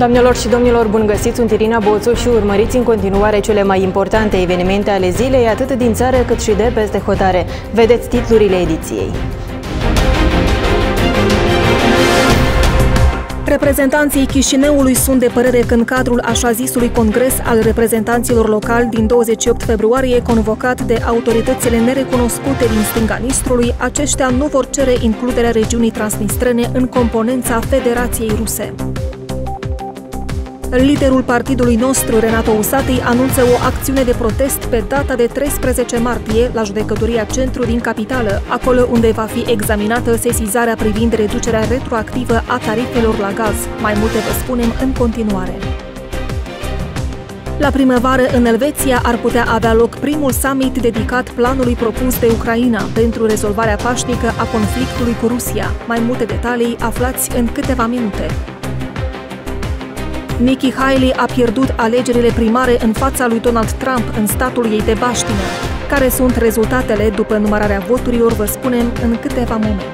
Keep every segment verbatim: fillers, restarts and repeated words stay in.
Doamnelor și domnilor, bun găsit, sunt Irina Boțu și urmăriți în continuare cele mai importante evenimente ale zilei, atât din țară cât și de peste hotare. Vedeți titlurile ediției. Reprezentanții Chișinăului sunt de părere că în cadrul așa zisului congres al reprezentanților locali din douăzeci și opt februarie, convocat de autoritățile nerecunoscute din stânga Nistrului, aceștia nu vor cere includerea regiunii transnistrene în componența Federației Ruse. Liderul partidului nostru, Renato Usatăi, anunță o acțiune de protest pe data de treisprezece martie la Judecătoria Centru din capitală, acolo unde va fi examinată sesizarea privind reducerea retroactivă a tarifelor la gaz. Mai multe vă spunem în continuare. La primăvară, în Elveția, ar putea avea loc primul summit dedicat planului propus de Ucraina pentru rezolvarea pașnică a conflictului cu Rusia. Mai multe detalii aflați în câteva minute. Nikki Haley a pierdut alegerile primare în fața lui Donald Trump în statul ei de baștină. Care sunt rezultatele după numărarea voturilor, vă spunem în câteva momente.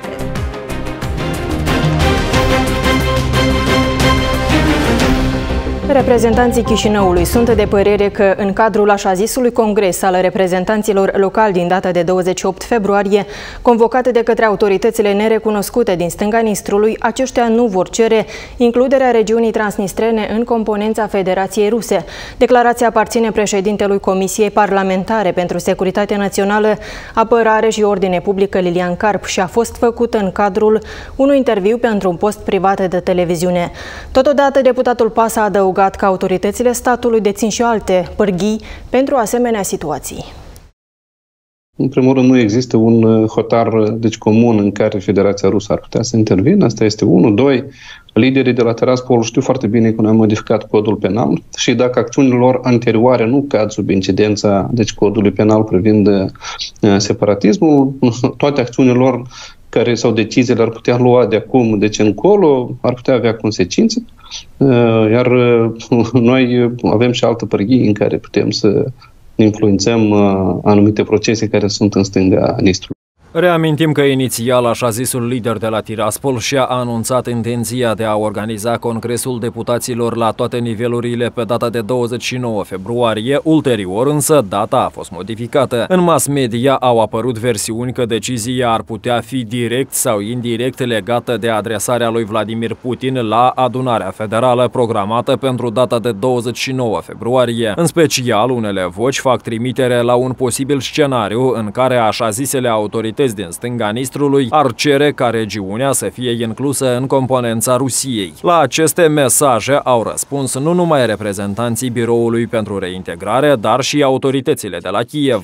Reprezentanții Chișinăului sunt de părere că în cadrul așa zisului congres al reprezentanților locali din data de douăzeci și opt februarie, convocat de către autoritățile nerecunoscute din stânga Nistrului, aceștia nu vor cere includerea regiunii transnistrene în componența Federației Ruse. Declarația aparține președintelui Comisiei Parlamentare pentru Securitate Națională, Apărare și Ordine Publică, Lilian Carp, și a fost făcută în cadrul unui interviu pentru un post privat de televiziune. Totodată, deputatul Pas a adăugat că autoritățile statului dețin și alte pârghii pentru asemenea situații. În primul rând, nu există un hotar deci, comun în care Federația Rusă ar putea să intervină. Asta este unul. Doi, liderii de la Tiraspol știu foarte bine că noi am modificat codul penal și dacă acțiunile lor anterioare nu cad sub incidența deci, codului penal privind uh, separatismul, toate acțiunile lor care sau deciziile ar putea lua de acum, deci încolo, ar putea avea consecințe. Iar noi avem și altă pârghie în care putem să influențăm anumite procese care sunt în stânga Nistrului. Reamintim că inițial așa zisul lider de la Tiraspol și-a anunțat intenția de a organiza Congresul Deputaților la toate nivelurile pe data de douăzeci și nouă februarie, ulterior însă data a fost modificată. În mass media au apărut versiuni că decizia ar putea fi direct sau indirect legată de adresarea lui Vladimir Putin la adunarea federală programată pentru data de douăzeci și nouă februarie. În special, unele voci fac trimitere la un posibil scenariu în care așa zisele autorități din stânga Nistrului ar cere ca regiunea să fie inclusă în componența Rusiei. La aceste mesaje au răspuns nu numai reprezentanții Biroului pentru Reintegrare, dar și autoritățile de la Kiev.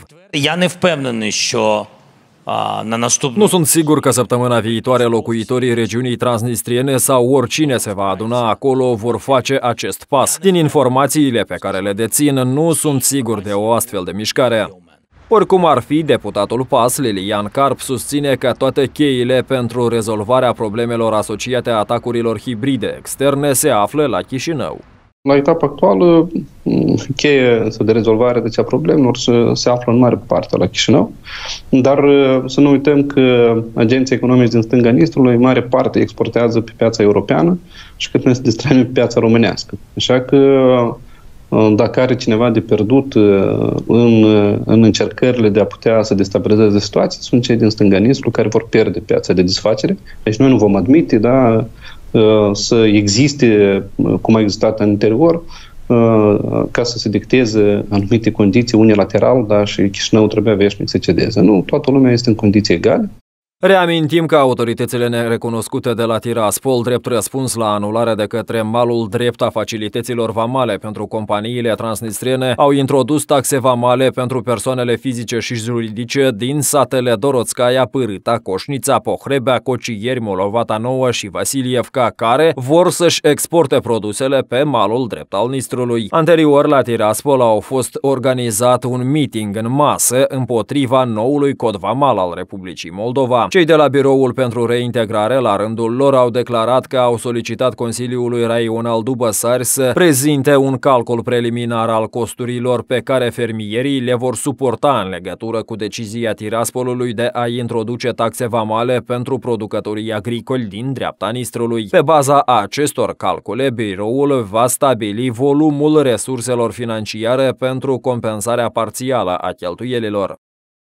Nu sunt sigur că săptămâna viitoare locuitorii regiunii transnistriene sau oricine se va aduna acolo vor face acest pas. Din informațiile pe care le dețin, nu sunt sigur de o astfel de mișcare. Oricum ar fi, deputatul Pas, Lilian Carp, susține că toate cheile pentru rezolvarea problemelor asociate atacurilor hibride externe se află la Chișinău. La etapa actuală, cheia de rezolvare de cea problemelor se, se află în mare parte la Chișinău, dar să nu uităm că agenții economici din stânga Nistrului, în mare parte, exportează pe piața europeană și că noi se distrăm pe piața românească. Așa că dacă are cineva de pierdut în, în încercările de a putea să destabilizeze situația, sunt cei din stânga Nistrului care vor pierde piața de desfacere. Deci noi nu vom admite da, să existe, cum a existat în anterior, ca să se dicteze anumite condiții unilateral, da, și Chișinău trebuia veșnic să cedeze. Nu, toată lumea este în condiții egale. Reamintim că autoritățile nerecunoscute de la Tiraspol, drept răspuns la anularea de către malul drept a facilităților vamale pentru companiile transnistriene, au introdus taxe vamale pentru persoanele fizice și juridice din satele Dorotskaya, Pârâta, Coșnița, Pohrebea, Cocieri, Molovata Nouă și Vasilievca, care vor să-și exporte produsele pe malul drept al Nistrului. Anterior, la Tiraspol au fost organizat un meeting în masă împotriva noului cod vamal al Republicii Moldova. Cei de la Biroul pentru Reintegrare, la rândul lor, au declarat că au solicitat Consiliului Raional Dubăsari să prezinte un calcul preliminar al costurilor pe care fermierii le vor suporta în legătură cu decizia Tiraspolului de a introduce taxe vamale pentru producătorii agricoli din dreapta Nistrului. Pe baza acestor calcule, biroul va stabili volumul resurselor financiare pentru compensarea parțială a cheltuielilor.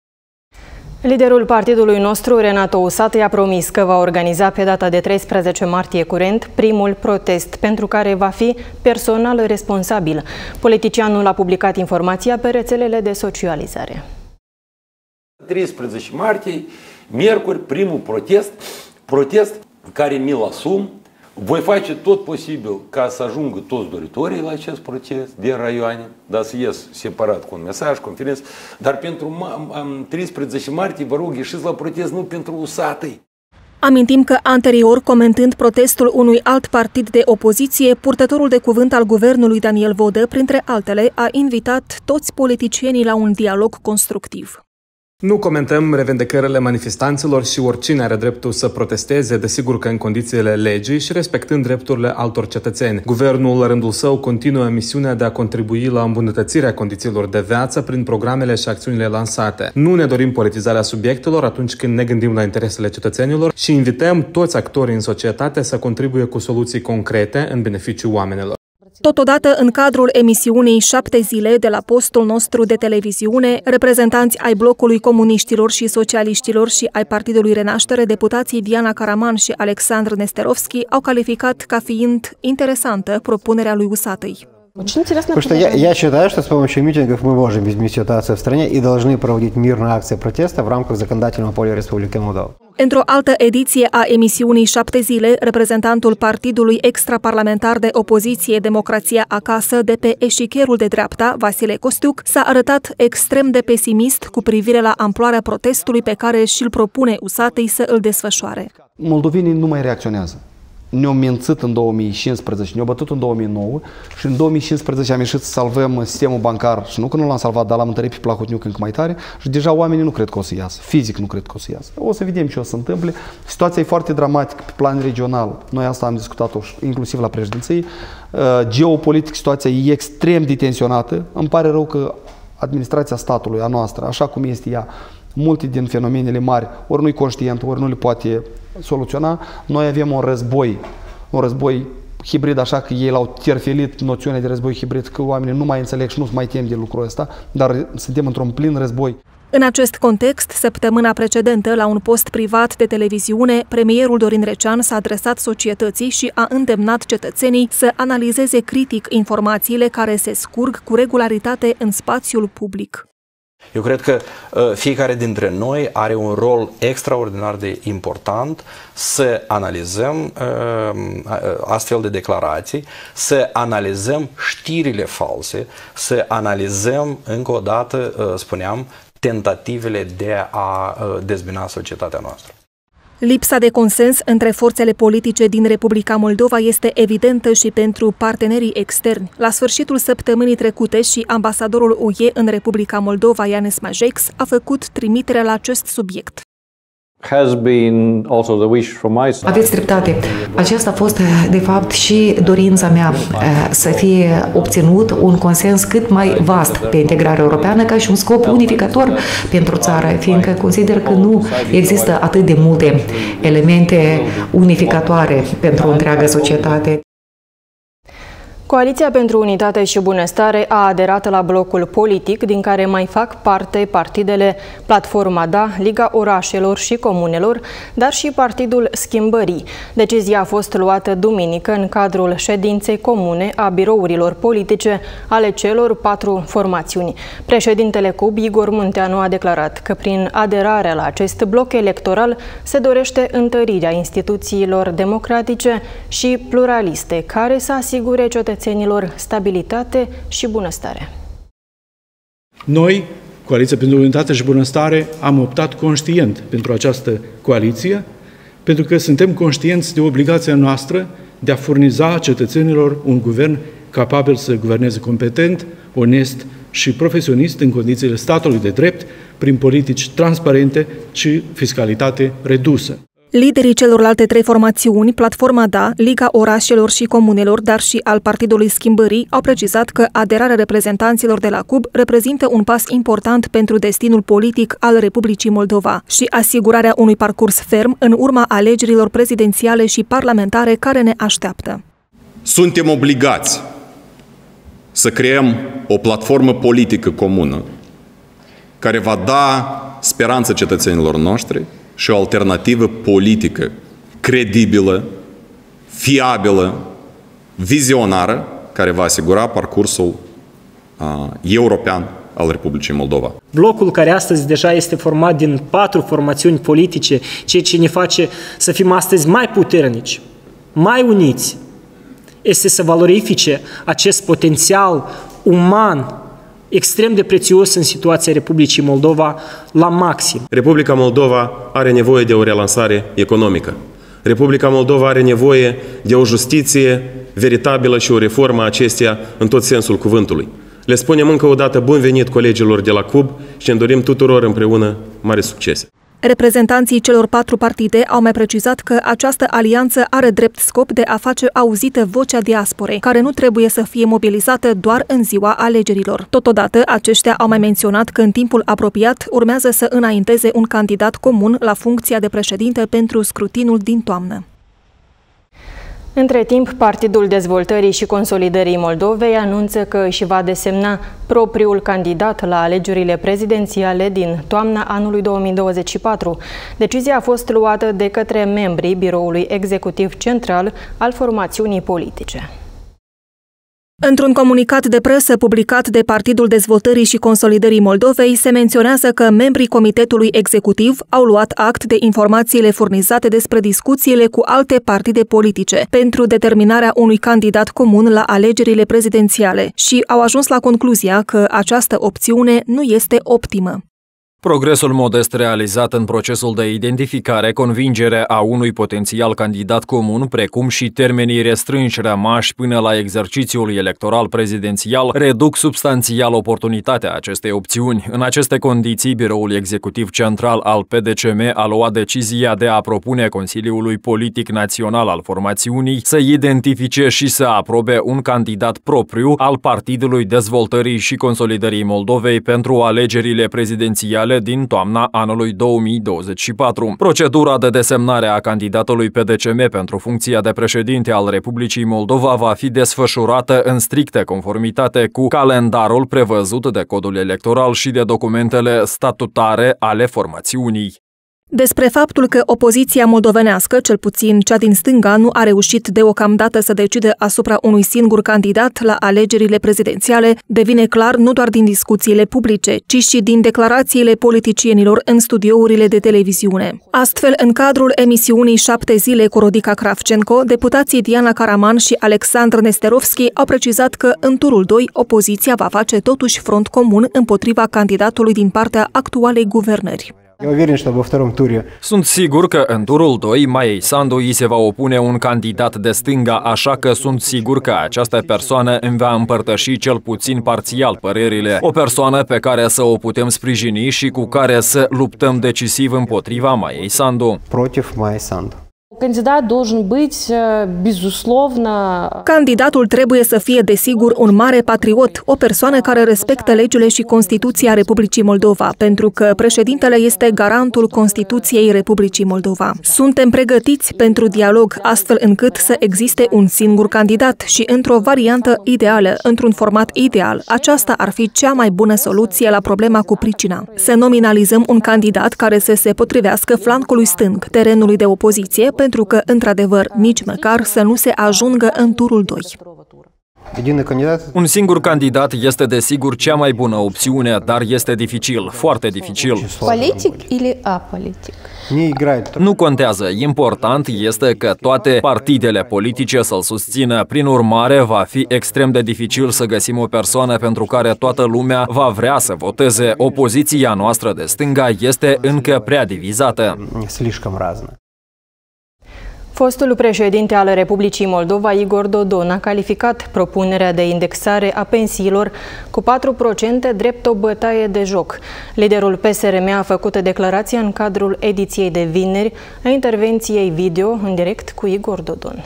Liderul partidului nostru, Renato Usatăi, a promis că va organiza pe data de treisprezece martie curent primul protest, pentru care va fi personal responsabil. Politicianul a publicat informația pe rețelele de socializare. treisprezece martie, miercuri, primul protest, protest care mi-l asum. Voi face tot posibil ca să ajungă toți doritorii la acest proces din raioane, dar să ies separat cu un mesaj, conferință, dar pentru treisprezece martie, vă rog, ieșiți la protest, nu pentru Usatăi. Amintim că anterior, comentând protestul unui alt partid de opoziție, purtătorul de cuvânt al guvernului Daniel Vodă, printre altele, a invitat toți politicienii la un dialog constructiv. Nu comentăm revendicările manifestanților și oricine are dreptul să protesteze, desigur că în condițiile legii și respectând drepturile altor cetățeni. Guvernul, la rândul său, continuă misiunea de a contribui la îmbunătățirea condițiilor de viață prin programele și acțiunile lansate. Nu ne dorim politizarea subiectelor atunci când ne gândim la interesele cetățenilor și invităm toți actorii în societate să contribuie cu soluții concrete în beneficiul oamenilor. Totodată, în cadrul emisiunii Șapte zile de la postul nostru de televiziune, reprezentanți ai blocului comuniștilor și socialiștilor și ai Partidului Renaștere, deputații Diana Caraman și Alexandru Nesterovski au calificat ca fiind interesantă propunerea lui Usatăi. Потому что я, я считаю, что с помощью митингов мы можем изменить ситуацию в стране и должны проводить мирные акции протеста в рамках законодательного поля Республики Молдова. Într-o altă ediție a emisiunii Șapte zile, reprezentantul partidului extraparlamentar de opoziție Democrația Acasă de pe eșicherul de dreapta, Vasile Costiuc, s-a arătat extrem de pesimist cu privire la amploarea protestului pe care și-l propune Usatăi să îl desfășoare. Moldovenii nu mai reacționează. Ne-au mințit în două mii cincisprezece, ne-au bătut în două mii nouă și în două mii cincisprezece am ieșit să salvăm sistemul bancar și nu că nu l-am salvat, dar l-am întărit pe Plahotniuc încă mai tare și deja oamenii nu cred că o să iasă, fizic nu cred că o să iasă. O să vedem ce o să întâmple. Situația e foarte dramatică pe plan regional. Noi asta am discutat-o inclusiv la președinție. Geopolitic situația e extrem de tensionată. Îmi pare rău că administrația statului, a noastră, așa cum este ea, multe din fenomenele mari, ori nu-i conștient, ori nu le poate soluționa. Noi avem un război, un război hibrid, așa că ei l-au terfelit noțiunea de război hibrid, că oamenii nu mai înțeleg și nu mai tem de lucrul ăsta, dar suntem într-un plin război. În acest context, săptămâna precedentă, la un post privat de televiziune, premierul Dorin Recean s-a adresat societății și a îndemnat cetățenii să analizeze critic informațiile care se scurg cu regularitate în spațiul public. Eu cred că uh, fiecare dintre noi are un rol extraordinar de important să analizăm uh, astfel de declarații, să analizăm știrile false, să analizăm încă o dată, uh, spuneam, tentativele de a uh, dezbina societatea noastră. Lipsa de consens între forțele politice din Republica Moldova este evidentă și pentru partenerii externi. La sfârșitul săptămânii trecute și ambasadorul U E în Republica Moldova, Ianes Majex, a făcut trimitere la acest subiect. Aveți dreptate. Aceasta a fost, de fapt, și dorința mea să fie obținut un consens cât mai vast pe integrarea europeană ca și un scop unificator pentru țară, fiindcă consider că nu există atât de multe elemente unificatoare pentru întreaga societate. Coaliția pentru Unitate și Bunăstare a aderat la blocul politic din care mai fac parte partidele Platforma Da, Liga Orașelor și Comunelor, dar și Partidul Schimbării. Decizia a fost luată duminică în cadrul ședinței comune a birourilor politice ale celor patru formațiuni. Președintele C U B, Igor Munteanu, a declarat că prin aderarea la acest bloc electoral se dorește întărirea instituțiilor democratice și pluraliste care să asigure cetățenilor stabilitate și bunăstare. Noi, Coaliția pentru Unitate și Bunăstare, am optat conștient pentru această coaliție, pentru că suntem conștienți de obligația noastră de a furniza cetățenilor un guvern capabil să guverneze competent, onest și profesionist în condițiile statului de drept, prin politici transparente și fiscalitate redusă. Liderii celorlalte trei formațiuni, Platforma Da, Liga Orașelor și Comunelor, dar și al Partidului Schimbării, au precizat că aderarea reprezentanților de la C U B reprezintă un pas important pentru destinul politic al Republicii Moldova și asigurarea unui parcurs ferm în urma alegerilor prezidențiale și parlamentare care ne așteaptă. Suntem obligați să creăm o platformă politică comună care va da speranță cetățenilor noștri și o alternativă politică credibilă, fiabilă, vizionară, care va asigura parcursul uh, european al Republicii Moldova. Blocul care astăzi deja este format din patru formațiuni politice, ceea ce ne face să fim astăzi mai puternici, mai uniți, este să valorifice acest potențial uman extrem de prețios în situația Republicii Moldova la maxim. Republica Moldova are nevoie de o relansare economică. Republica Moldova are nevoie de o justiție veritabilă și o reformă a acesteia în tot sensul cuvântului. Le spunem încă o dată bun venit colegilor de la C U B și ne dorim tuturor împreună mare succes. Reprezentanții celor patru partide au mai precizat că această alianță are drept scop de a face auzită vocea diasporei, care nu trebuie să fie mobilizată doar în ziua alegerilor. Totodată, aceștia au mai menționat că în timpul apropiat urmează să înainteze un candidat comun la funcția de președinte pentru scrutinul din toamnă. Între timp, Partidul Dezvoltării și Consolidării Moldovei anunță că își va desemna propriul candidat la alegerile prezidențiale din toamna anului două mii douăzeci și patru. Decizia a fost luată de către membrii Biroului Executiv Central al formațiunii politice. Într-un comunicat de presă publicat de Partidul Dezvoltării și Consolidării Moldovei, se menționează că membrii Comitetului Executiv au luat act de informațiile furnizate despre discuțiile cu alte partide politice pentru determinarea unui candidat comun la alegerile prezidențiale și au ajuns la concluzia că această opțiune nu este optimă. Progresul modest realizat în procesul de identificare, convingere a unui potențial candidat comun, precum și termenii restrânși rămași până la exercițiul electoral prezidențial, reduc substanțial oportunitatea acestei opțiuni. În aceste condiții, Biroul Executiv Central al P D C M a luat decizia de a propune Consiliului Politic Național al formațiunii să identifice și să aprobe un candidat propriu al Partidului Dezvoltării și Consolidării Moldovei pentru alegerile prezidențiale din toamna anului două mii douăzeci și patru. Procedura de desemnare a candidatului P D C M pentru funcția de președinte al Republicii Moldova va fi desfășurată în strictă conformitate cu calendarul prevăzut de codul electoral și de documentele statutare ale formațiunii. Despre faptul că opoziția moldovenească, cel puțin cea din stânga, nu a reușit deocamdată să decide asupra unui singur candidat la alegerile prezidențiale, devine clar nu doar din discuțiile publice, ci și din declarațiile politicienilor în studiourile de televiziune. Astfel, în cadrul emisiunii Șapte zile cu Rodica Kravchenko, deputații Diana Karaman și Alexandru Nesterovski au precizat că în turul doi opoziția va face totuși front comun împotriva candidatului din partea actualei guvernări. Sunt sigur că în turul doi Maiei Sandu îi se va opune un candidat de stânga, așa că sunt sigur că această persoană îmi va împărtăși cel puțin parțial părerile. O persoană pe care să o putem sprijini și cu care să luptăm decisiv împotriva Maiei Sandu. Против Майи Санду. Candidat должен быть, безусловно... Candidatul trebuie să fie, desigur, un mare patriot, o persoană care respectă legile și Constituția Republicii Moldova, pentru că președintele este garantul Constituției Republicii Moldova. Suntem pregătiți pentru dialog, astfel încât să existe un singur candidat și într-o variantă ideală, într-un format ideal. Aceasta ar fi cea mai bună soluție la problema cu pricina. Să nominalizăm un candidat care să se potrivească flancului stâng, terenului de opoziție, pentru că, într-adevăr, nici măcar să nu se ajungă în turul doi. Un singur candidat este desigur cea mai bună opțiune, dar este dificil, foarte dificil. Politic или apolitic? Nu contează. Important este că toate partidele politice să-l susțină. Prin urmare, va fi extrem de dificil să găsim o persoană pentru care toată lumea va vrea să voteze. Opoziția noastră de stânga este încă prea divizată. Fostul președinte al Republicii Moldova, Igor Dodon, a calificat propunerea de indexare a pensiilor cu patru la sută drept o bătaie de joc. Liderul P S R M a făcut declarația în cadrul ediției de vineri a intervenției video în direct cu Igor Dodon.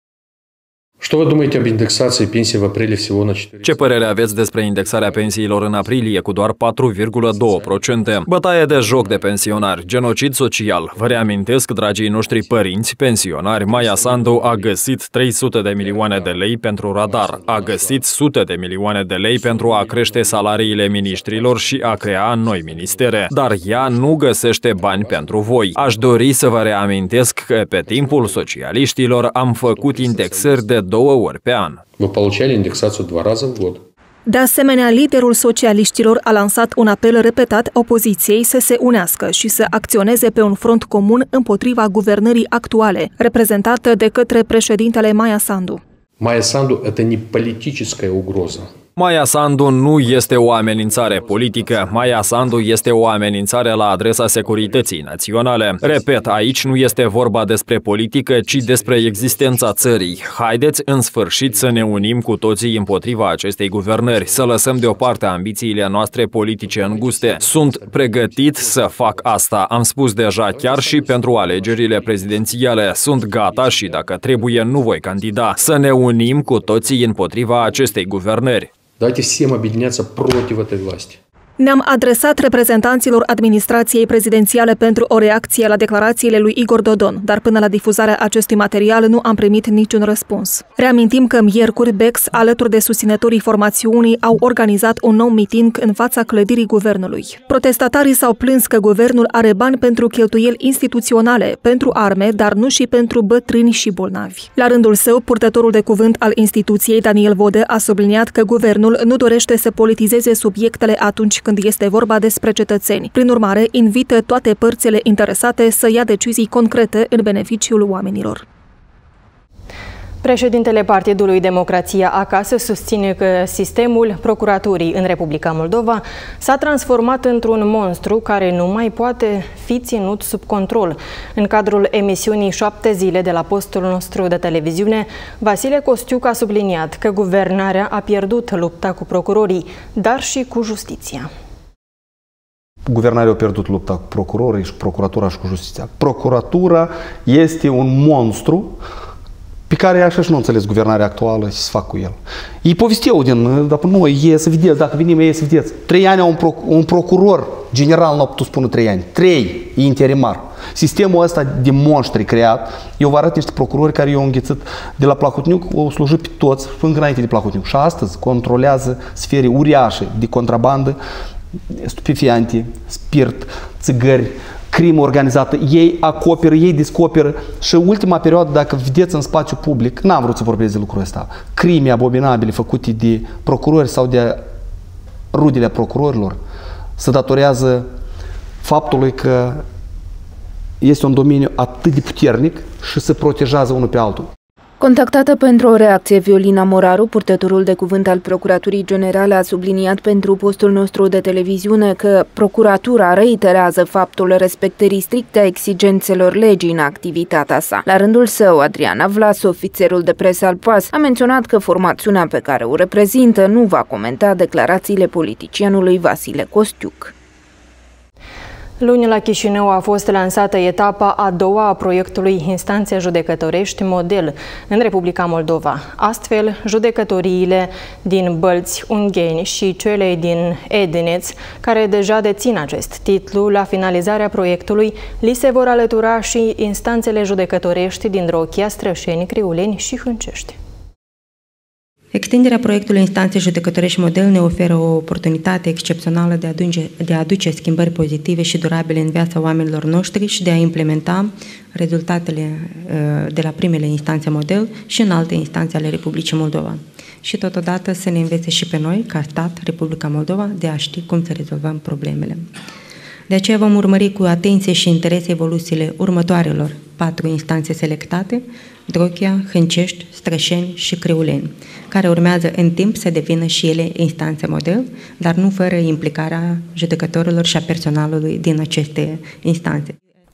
Ce părere aveți despre indexarea pensiilor în aprilie cu doar patru virgulă doi la sută? Bătaie de joc de pensionari, genocid social. Vă reamintesc, dragii noștri părinți pensionari, Maia Sandu a găsit trei sute de milioane de lei pentru radar, a găsit sute de milioane de lei pentru a crește salariile miniștrilor și a crea noi ministere. Dar ea nu găsește bani pentru voi. Aș dori să vă reamintesc că pe timpul socialiștilor am făcut indexări de două ori pe an. Мы получали индексацию два раза в год. De asemenea, liderul socialiștilor a lansat un apel repetat opoziției să se unească și să acționeze pe un front comun împotriva guvernării actuale, reprezentată de către președintele Maia Sandu. Майя Санду – это не политическая угроза. Maia Sandu nu este o amenințare politică. Maia Sandu este o amenințare la adresa securității naționale. Repet, aici nu este vorba despre politică, ci despre existența țării. Haideți în sfârșit să ne unim cu toții împotriva acestei guvernări, să lăsăm deoparte ambițiile noastre politice înguste. Sunt pregătit să fac asta. Am spus deja chiar și pentru alegerile prezidențiale. Sunt gata și dacă trebuie nu voi candida. Să ne unim cu toții împotriva acestei guvernări. Давайте всем объединяться против этой власти. Ne-am adresat reprezentanților administrației prezidențiale pentru o reacție la declarațiile lui Igor Dodon, dar până la difuzarea acestui material nu am primit niciun răspuns. Reamintim că miercuri B E X, alături de susținătorii formațiunii, au organizat un nou miting în fața clădirii guvernului. Protestatarii s-au plâns că guvernul are bani pentru cheltuieli instituționale, pentru arme, dar nu și pentru bătrâni și bolnavi. La rândul său, purtătorul de cuvânt al instituției, Daniel Vodă, a subliniat că guvernul nu dorește să politizeze subiectele atunci când este vorba despre cetățeni. Prin urmare, invită toate părțile interesate să ia decizii concrete în beneficiul oamenilor. Președintele Partidului Democrația Acasă susține că sistemul procuraturii în Republica Moldova s-a transformat într-un monstru care nu mai poate fi ținut sub control. În cadrul emisiunii Șapte zile de la postul nostru de televiziune, Vasile Costiuc a subliniat că guvernarea a pierdut lupta cu procurorii, dar și cu justiția. Guvernarea a pierdut lupta cu procurorii și procuratura și cu justiția. Procuratura este un monstru pe care așa și nu înțeles guvernarea actuală și să fac cu el. Ei povesteau din, dacă noi, e să vedeți, dacă venim, e să vedeți. Trei ani au un, proc un procuror general, nu a putut spune trei ani. Trei, interimar. Sistemul ăsta de monștri creat, eu vă arăt niște procurori care i-au înghețit de la Plahotniuc, au slujit pe toți, până înainte de Plahotniuc. Și astăzi controlează sfere uriașe de contrabandă, stupefiante, spirit, țigări, crimă organizată, ei acoperă, ei descoperă și ultima perioadă, dacă vedeți în spațiu public, n-am vrut să vorbesc de lucrul ăsta, crime abominabile făcute de procurori sau de rudele procurorilor, se datorează faptului că este un domeniu atât de puternic și se protejează unul pe altul. Contactată pentru o reacție, Violina Moraru, purtătorul de cuvânt al Procuraturii Generale, a subliniat pentru postul nostru de televiziune că Procuratura reiterează faptul respectării stricte a exigențelor legii în activitatea sa. La rândul său, Adriana Vlas, ofițerul de presă al P A S, a menționat că formațiunea pe care o reprezintă nu va comenta declarațiile politicianului Vasile Costiuc. Luni la Chișinău a fost lansată etapa a doua a proiectului Instanțe Judecătorești Model în Republica Moldova. Astfel, judecătoriile din Bălți, Ungheni și cele din Edineț, care deja dețin acest titlu, la finalizarea proiectului, li se vor alătura și instanțele judecătorești din Rochia, Strășeni, Criuleni și Hâncești. Extinderea proiectului Instanțe Judecătorești Model ne oferă o oportunitate excepțională de a, aduce, de a aduce schimbări pozitive și durabile în viața oamenilor noștri și de a implementa rezultatele de la primele instanțe model și în alte instanțe ale Republicii Moldova. Și totodată să ne învețe și pe noi, ca stat, Republica Moldova, de a ști cum să rezolvăm problemele. De aceea vom urmări cu atenție și interes evoluțiile următoarelor patru instanțe selectate, Drochia, Hâncești, Strășeni și Criuleni, care urmează în timp să devină și ele instanțe model, dar nu fără implicarea judecătorilor și a personalului din aceste instanțe.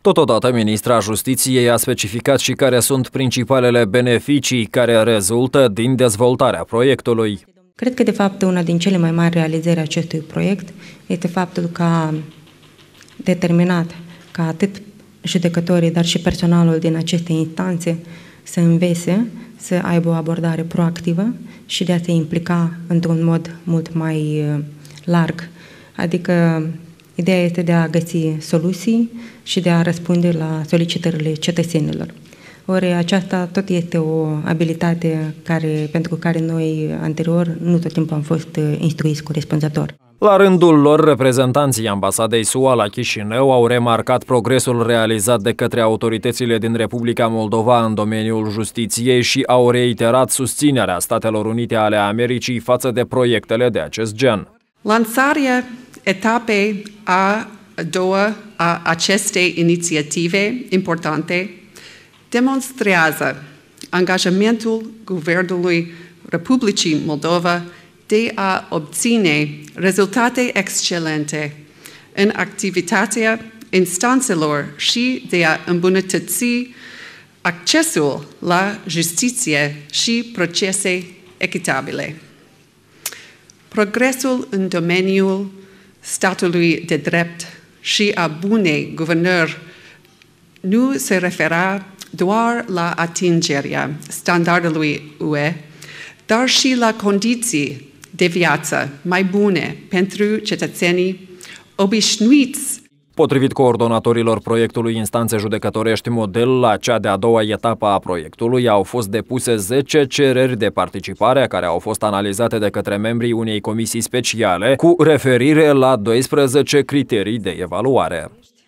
Totodată, ministra Justiției a specificat și care sunt principalele beneficii care rezultă din dezvoltarea proiectului. Cred că, de fapt, una din cele mai mari realizări acestui proiect este faptul că a determinat ca atât judecătorii, dar și personalul din aceste instanțe să învețe, să aibă o abordare proactivă și de a se implica într-un mod mult mai larg. Adică ideea este de a găsi soluții și de a răspunde la solicitările cetățenilor. Ori aceasta tot este o abilitate care, pentru care noi anterior nu tot timpul am fost instruiți corespunzător. La rândul lor, reprezentanții ambasadei S U A la Chișinău au remarcat progresul realizat de către autoritățile din Republica Moldova în domeniul justiției și au reiterat susținerea Statelor Unite ale Americii față de proiectele de acest gen. Lansarea etapei a doua a acestei inițiative importante demonstrează angajamentul Guvernului Republicii Moldova de a obține rezultate excelente în activitatea instanțelor și de a îmbunătăți accesul la justiție și procese echitabile. Progresul în domeniul statului de drept și a bunei guvernări nu se referă doar la atingerea standardului U E, dar și la condiții de viață mai bune pentru cetățenii obișnuiți. Potrivit coordonatorilor proiectului Instanțe Judecătorești Model, la cea de-a doua etapă a proiectului au fost depuse zece cereri de participare care au fost analizate de către membrii unei comisii speciale cu referire la doisprezece criterii de evaluare.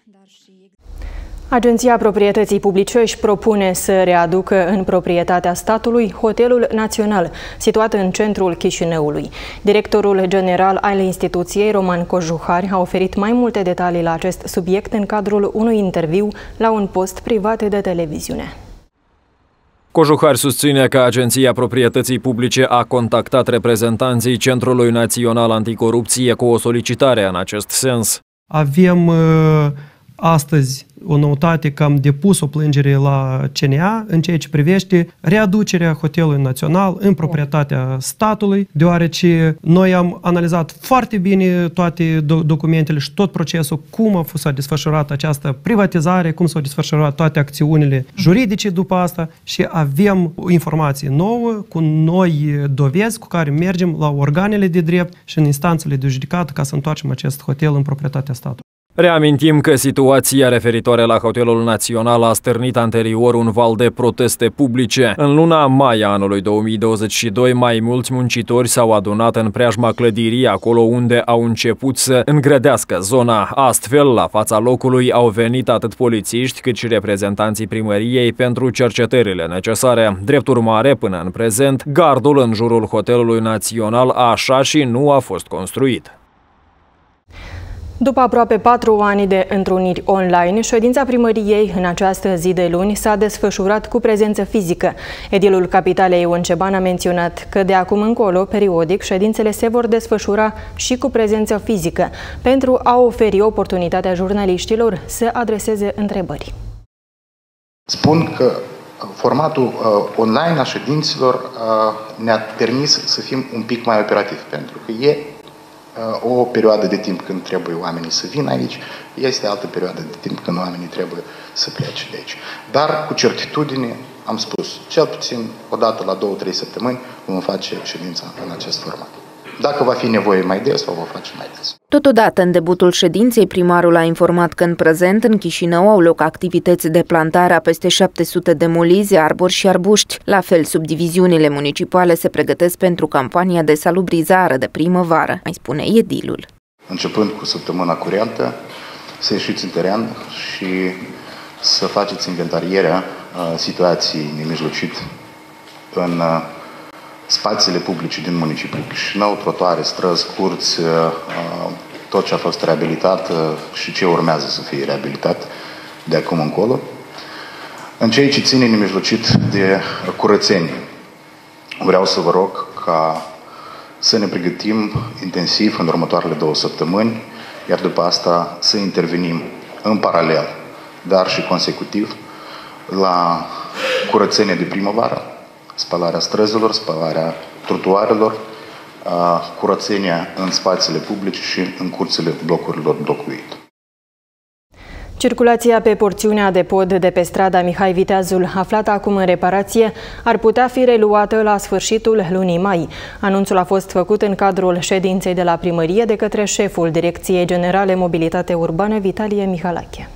Agenția Proprietății Publice își propune să readucă în proprietatea statului Hotelul Național, situat în centrul Chișinăului. Directorul general al instituției, Roman Cojuhari, a oferit mai multe detalii la acest subiect în cadrul unui interviu la un post privat de televiziune. Cojuhari susține că Agenția Proprietății Publice a contactat reprezentanții Centrului Național Anticorupție cu o solicitare în acest sens. Avem uh... Astăzi, o noutate că am depus o plângere la C N A în ceea ce privește readucerea Hotelului Național în proprietatea statului, deoarece noi am analizat foarte bine toate documentele și tot procesul, cum a fost desfășurat această privatizare, cum s-au desfășurat toate acțiunile juridice după asta și avem o informație nouă cu noi dovezi cu care mergem la organele de drept și în instanțele de judecată ca să întoarcem acest hotel în proprietatea statului. Reamintim că situația referitoare la Hotelul Național a stârnit anterior un val de proteste publice. În luna mai a anului două mii douăzeci și doi, mai mulți muncitori s-au adunat în preajma clădirii, acolo unde au început să îngrădească zona. Astfel, la fața locului au venit atât polițiști cât și reprezentanții primăriei pentru cercetările necesare. Drept urmare, până în prezent, gardul în jurul Hotelului Național așa și nu a fost construit. După aproape patru ani de întruniri online, ședința primăriei în această zi de luni s-a desfășurat cu prezență fizică. Edilul Capitalei Ion Ceban a menționat că de acum încolo, periodic, ședințele se vor desfășura și cu prezență fizică, pentru a oferi oportunitatea jurnaliștilor să adreseze întrebări. Spun că formatul uh, online a ședințelor uh, ne-a permis să fim un pic mai operativi, pentru că e o perioadă de timp când trebuie oamenii să vină aici, este altă perioadă de timp când oamenii trebuie să plece de aici. Dar cu certitudine, am spus, cel puțin o dată la două, trei săptămâni vom face ședința în acest format. Dacă va fi nevoie mai des, o vom face mai des. Totodată, în debutul ședinței, primarul a informat că în prezent în Chișinău au loc activități de plantare a peste șapte sute de molize, arbori și arbuști. La fel, subdiviziunile municipale se pregătesc pentru campania de salubrizare de primăvară, mai spune edilul. Începând cu săptămâna curentă, să ieșiți în teren și să faceți inventarierea situației nemijlocit în spațiile publice din municipiul Chișinău, trotuare, străzi, curți, tot ce a fost reabilitat și ce urmează să fie reabilitat de acum încolo. În ceea ce ține nemijlocit de curățenie, vreau să vă rog ca să ne pregătim intensiv în următoarele două săptămâni, iar după asta să intervenim în paralel dar și consecutiv la curățenie de primăvară, spălarea străzilor, spălarea trotuarelor, curățenia în spațiile publice și în curțile blocurilor de locuit. Circulația pe porțiunea de pod de pe strada Mihai Viteazul, aflată acum în reparație, ar putea fi reluată la sfârșitul lunii mai. Anunțul a fost făcut în cadrul ședinței de la primărie de către șeful Direcției Generale Mobilitate Urbană, Vitalie Mihalache.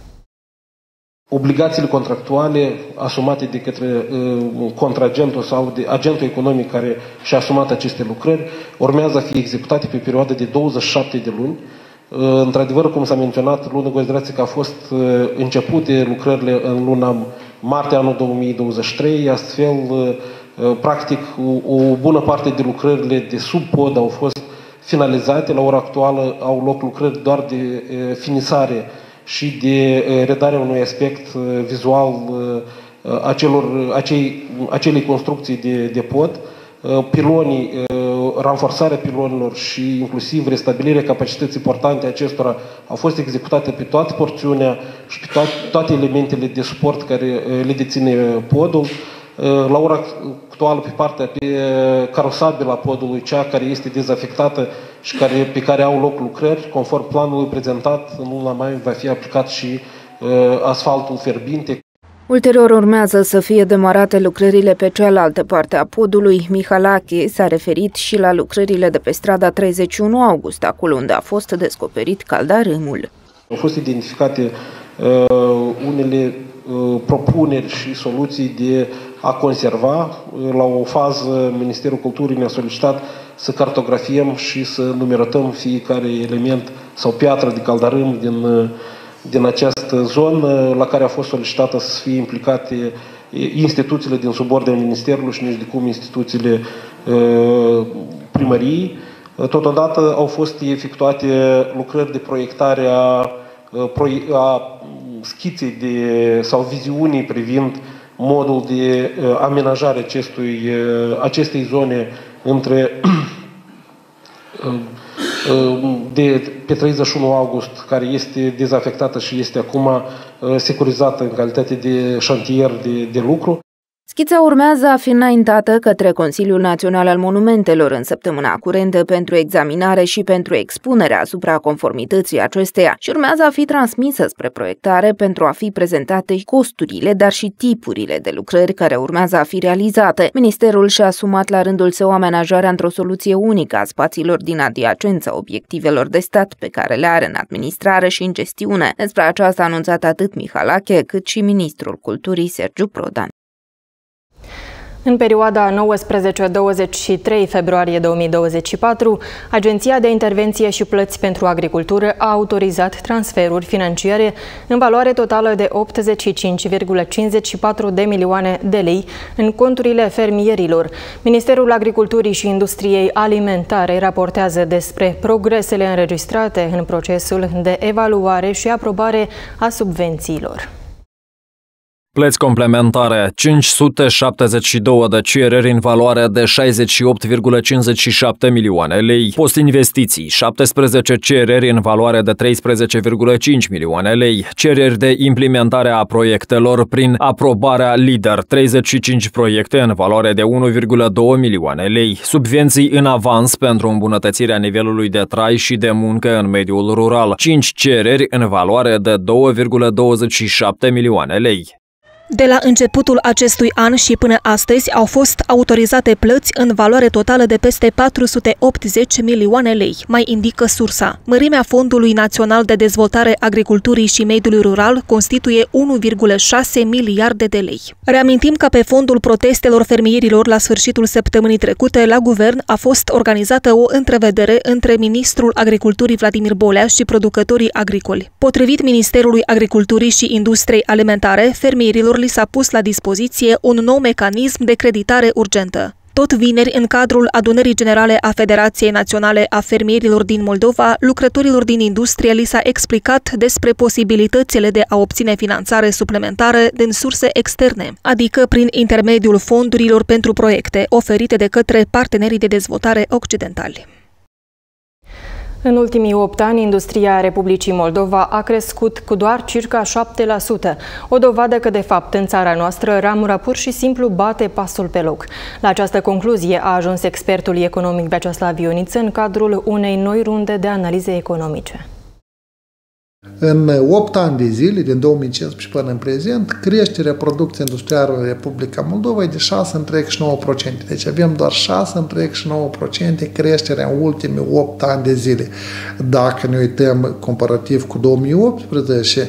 Obligațiile contractuale asumate de către uh, contraagentul sau de agentul economic care și-a asumat aceste lucrări urmează a fi executate pe perioada de douăzeci și șapte de luni. Uh, într-adevăr, cum s-a menționat, lună considerație că au fost uh, începute lucrările în luna martie anul două mii douăzeci și trei, astfel, uh, uh, practic, o, o bună parte de lucrările de sub pod au fost finalizate. La ora actuală au loc lucrări doar de uh, finisare și de redarea unui aspect vizual acelor, acei, acelei construcții de, de pod, pilonii, ranforsarea pilonilor și inclusiv restabilirea capacității portante acestora au fost executate pe toată porțiunea și pe toate, toate elementele de suport care le deține podul. La ora actuală, pe partea pe carosabilă a podului, cea care este dezafectată și care, pe care au loc lucrări, conform planului prezentat, în luna mai va fi aplicat și uh, asfaltul fierbinte. Ulterior urmează să fie demarate lucrările pe cealaltă parte a podului. Mihalache s-a referit și la lucrările de pe strada treizeci și unu august, acolo unde a fost descoperit caldarâmul. Au fost identificate uh, unele uh, propuneri și soluții de a conserva. La o fază, Ministerul Culturii ne-a solicitat să cartografiem și să numerotăm fiecare element sau piatră de caldarâm din, din această zonă, la care a fost solicitată să fie implicate instituțiile din subordinea Ministerului și nici de cum instituțiile uh, primăriei. Totodată au fost efectuate lucrări de proiectare a, a schiței de, sau viziunii privind modul de amenajare acestui, acestei zone între de pe treizeci și unu august, care este dezafectată și este acum securizată în calitate de șantier de, de lucru. Schița urmează a fi înaintată către Consiliul Național al Monumentelor în săptămâna curentă pentru examinare și pentru expunerea asupra conformității acesteia și urmează a fi transmisă spre proiectare pentru a fi prezentate costurile, dar și tipurile de lucrări care urmează a fi realizate. Ministerul și-a asumat la rândul său amenajarea într-o soluție unică a spațiilor din adiacența obiectivelor de stat pe care le are în administrare și în gestiune. Despre aceasta a anunțat atât Mihalache cât și ministrul Culturii Sergiu Prodan. În perioada nouăsprezece douăzeci și trei februarie două mii douăzeci și patru, Agenția de Intervenție și Plăți pentru Agricultură a autorizat transferuri financiare în valoare totală de optzeci și cinci virgulă cincizeci și patru de milioane de lei în conturile fermierilor. Ministerul Agriculturii și Industriei Alimentare raportează despre progresele înregistrate în procesul de evaluare și aprobare a subvențiilor. Plăți complementare, cinci sute șaptezeci și două de cereri în valoare de șaizeci și opt virgulă cincizeci și șapte milioane lei. Post-investiții, șaptesprezece cereri în valoare de treisprezece virgulă cinci milioane lei. Cereri de implementare a proiectelor prin aprobarea LIDER, treizeci și cinci proiecte în valoare de unu virgulă doi milioane lei. Subvenții în avans pentru îmbunătățirea nivelului de trai și de muncă în mediul rural. cinci cereri în valoare de doi virgulă douăzeci și șapte milioane lei. De la începutul acestui an și până astăzi au fost autorizate plăți în valoare totală de peste patru sute optzeci milioane lei, mai indică sursa. Mărimea Fondului Național de Dezvoltare Agriculturii și Mediului Rural constituie unu virgulă șase miliarde de lei. Reamintim că pe fondul protestelor fermierilor la sfârșitul săptămânii trecute, la guvern a fost organizată o întrevedere între ministrul Agriculturii Vladimir Bolea și producătorii agricoli. Potrivit Ministerului Agriculturii și Industriei Alimentare, fermierilor li s-a pus la dispoziție un nou mecanism de creditare urgentă. Tot vineri, în cadrul Adunării Generale a Federației Naționale a Fermierilor din Moldova, lucrătorilor din industrie li s-a explicat despre posibilitățile de a obține finanțare suplimentară din surse externe, adică prin intermediul fondurilor pentru proiecte oferite de către partenerii de dezvoltare occidentali. În ultimii opt ani, industria Republicii Moldova a crescut cu doar circa șapte la sută. O dovadă că, de fapt, în țara noastră, ramura pur și simplu bate pasul pe loc. La această concluzie a ajuns expertul economic Vyacheslav Ioniță în cadrul unei noi runde de analize economice. În opt ani de zile, din două mii cincisprezece până în prezent, creșterea producției industriale în Republica Moldova e de șase virgulă treizeci și nouă la sută. Deci avem doar șase virgulă treizeci și nouă la sută creșterea în ultimii opt ani de zile. Dacă ne uităm comparativ cu două mii optsprezece,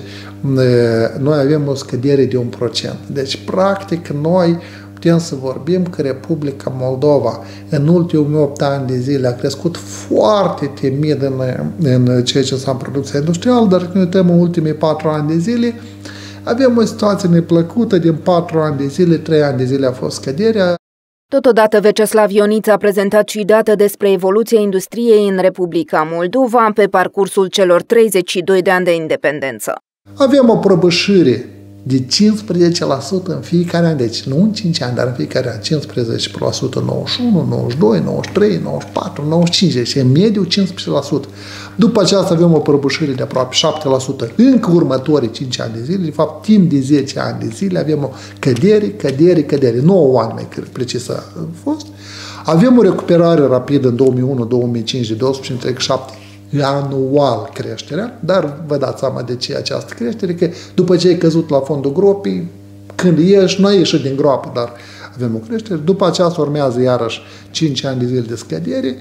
noi avem o scădere de un procent. Deci, practic, noi putem să vorbim că Republica Moldova în ultimii opt ani de zile a crescut foarte timid în, în ceea ce înseamnă producția industrială, dar când ne uităm în ultimii patru ani de zile, avem o situație neplăcută. Din patru ani de zile, trei ani de zile a fost scăderea. Totodată, Vyacheslav Ioniță a prezentat și date despre evoluția industriei în Republica Moldova pe parcursul celor treizeci și doi de ani de independență. Avem o prăbușire de cincisprezece la sută în fiecare an, deci nu în cinci ani, dar în fiecare an, cincisprezece la sută, nouăzeci și unu, nouăzeci și doi, nouăzeci și trei, nouăzeci și patru, nouăzeci și cinci, deci în mediu cincisprezece la sută. După aceasta avem o prăbușire de aproape șapte la sută. Încă următorii cinci ani de zile, de fapt timp de zece ani de zile, avem o cădere, cădere, cădere, nouă ani mai precis a fost. Avem o recuperare rapidă în două mii unu două mii cinci de doisprezece virgulă șapte anual creșterea, dar vă dați seama de ce această creștere, că după ce ai căzut la fondul gropii, când ieși, nu ai ieșit din groapă, dar avem o creștere, după aceasta urmează iarăși cinci ani de zile de scădere,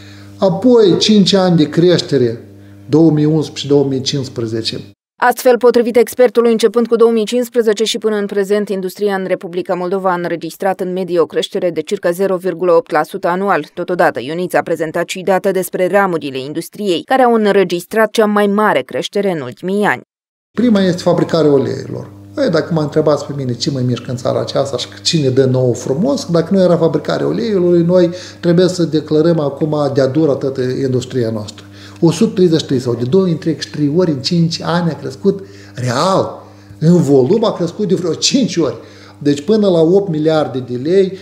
apoi cinci ani de creștere, două mii unsprezece două mii cincisprezece. Astfel, potrivit expertului, începând cu două mii cincisprezece și până în prezent, industria în Republica Moldova a înregistrat în medie o creștere de circa zero virgulă opt la sută anual. Totodată, Ioniță a prezentat și date despre ramurile industriei, care au înregistrat cea mai mare creștere în ultimii ani. Prima este fabricarea uleiurilor. Păi, dacă mă întrebați pe mine ce mai mișcă în țara aceasta și cine dă nou frumos, dacă nu era fabricarea uleiului, noi trebuie să declarăm acum de-a dură toată industria noastră. o sută treizeci și trei sau de două întreg și trei ori în cinci ani a crescut real. În volum a crescut de vreo cinci ori. Deci până la opt miliarde de lei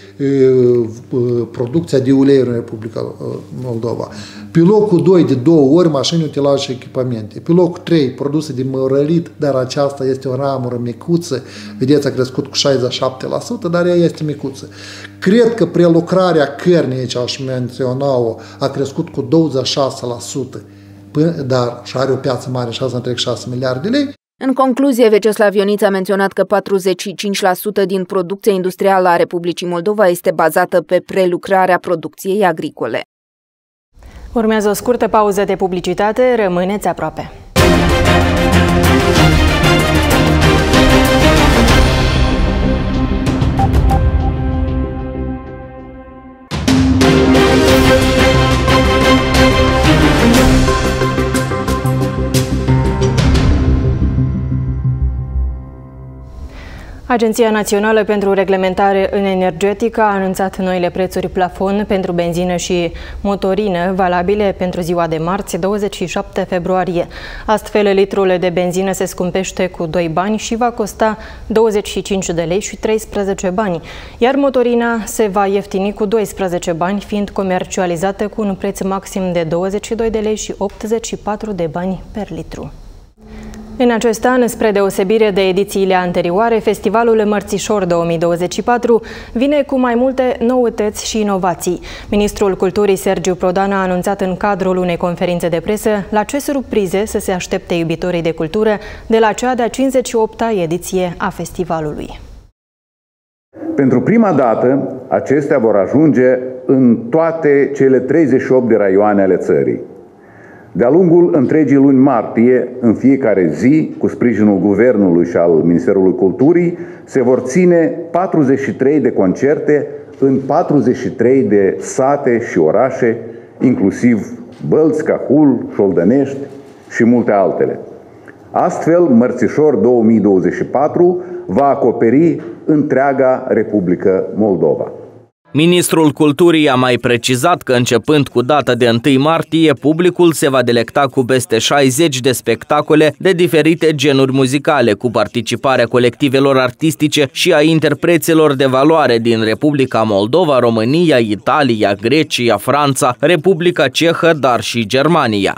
producția de uleiuri în Republica Moldova. Pe locul doi de două ori mașini, utilaj și echipamente. Pe locul trei produse de mărălit, dar aceasta este o ramură micuță. Vedeți, a crescut cu șaizeci și șapte la sută, dar ea este micuță. Cred că prelucrarea cărnii, aici aș menționa-o, a crescut cu douăzeci și șase la sută, dar și are o piață mare, șase virgulă treizeci și șase miliarde de lei. În concluzie, Vyacheslav Ioniță a menționat că patruzeci și cinci la sută din producția industrială a Republicii Moldova este bazată pe prelucrarea producției agricole. Urmează o scurtă pauză de publicitate, rămâneți aproape. Agenția Națională pentru Reglementare în Energetică a anunțat noile prețuri plafon pentru benzină și motorină valabile pentru ziua de marți, douăzeci și șapte februarie. Astfel, litrul de benzină se scumpește cu doi bani și va costa douăzeci și cinci de lei și treisprezece bani, iar motorina se va ieftini cu doisprezece bani, fiind comercializată cu un preț maxim de douăzeci și doi de lei și optzeci și patru de bani per litru. În acest an, spre deosebire de edițiile anterioare, Festivalul Mărțișor două mii douăzeci și patru vine cu mai multe noutăți și inovații. Ministrul Culturii Sergiu Prodan a anunțat în cadrul unei conferințe de presă la ce surprize să se aștepte iubitorii de cultură de la cea de-a cincizeci și opta ediție a festivalului. Pentru prima dată, acestea vor ajunge în toate cele treizeci și opt de raioane ale țării. De-a lungul întregii luni martie, în fiecare zi, cu sprijinul Guvernului și al Ministerului Culturii, se vor ține patruzeci și trei de concerte în patruzeci și trei de sate și orașe, inclusiv Bălți, Cahul, Șoldănești și multe altele. Astfel, Mărțișor două mii douăzeci și patru va acoperi întreaga Republică Moldova. Ministrul Culturii a mai precizat că începând cu data de întâi martie, publicul se va delecta cu peste șaizeci de spectacole de diferite genuri muzicale, cu participarea colectivelor artistice și a interpreților de valoare din Republica Moldova, România, Italia, Grecia, Franța, Republica Cehă, dar și Germania.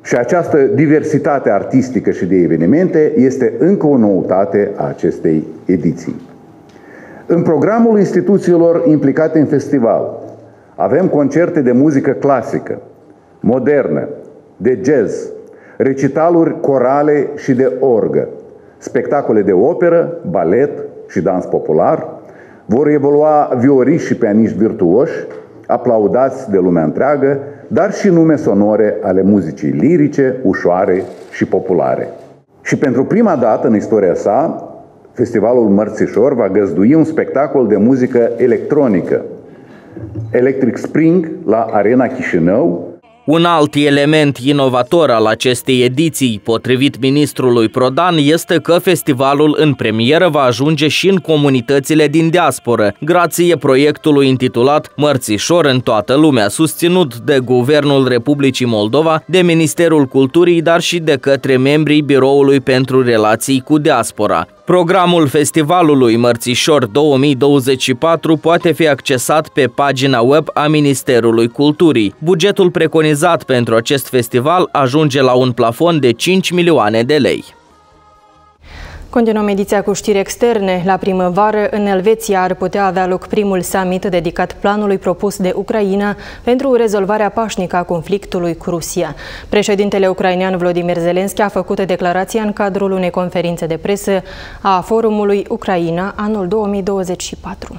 Și această diversitate artistică și de evenimente este încă o noutate a acestei ediții. În programul instituțiilor implicate în festival avem concerte de muzică clasică, modernă, de jazz, recitaluri corale și de orgă, spectacole de operă, balet și dans popular. Vor evolua vioriști și pianiști virtuoși, aplaudați de lumea întreagă, dar și nume sonore ale muzicii lirice, ușoare și populare. Și pentru prima dată în istoria sa, Festivalul Mărțișor va găzdui un spectacol de muzică electronică, Electric Spring, la Arena Chișinău. Un alt element inovator al acestei ediții, potrivit ministrului Prodan, este că festivalul în premieră va ajunge și în comunitățile din diasporă, grație proiectului intitulat Mărțișor în toată lumea, susținut de Guvernul Republicii Moldova, de Ministerul Culturii, dar și de către membrii Biroului pentru Relații cu Diaspora. Programul festivalului Mărțișor două mii douăzeci și patru poate fi accesat pe pagina web a Ministerului Culturii. Bugetul preconizat pentru acest festival ajunge la un plafon de cinci milioane de lei. Continuăm ediția cu știri externe. La primăvară, în Elveția, ar putea avea loc primul summit dedicat planului propus de Ucraina pentru rezolvarea pașnică a conflictului cu Rusia. Președintele ucrainean Volodymyr Zelensky a făcut declarația în cadrul unei conferințe de presă a forumului Ucraina anul două mii douăzeci și patru.